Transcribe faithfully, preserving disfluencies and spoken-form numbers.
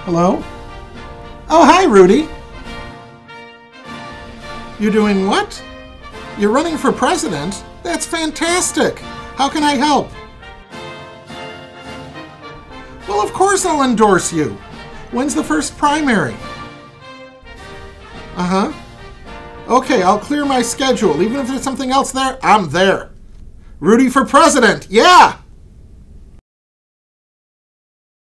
Hello? Oh, hi, Rudy. You're doing what? You're running for president? That's fantastic. How can I help? Well, of course I'll endorse you. When's the first primary? Uh-huh. Okay, I'll clear my schedule. Even if there's something else there, I'm there. Rudy for president. Yeah!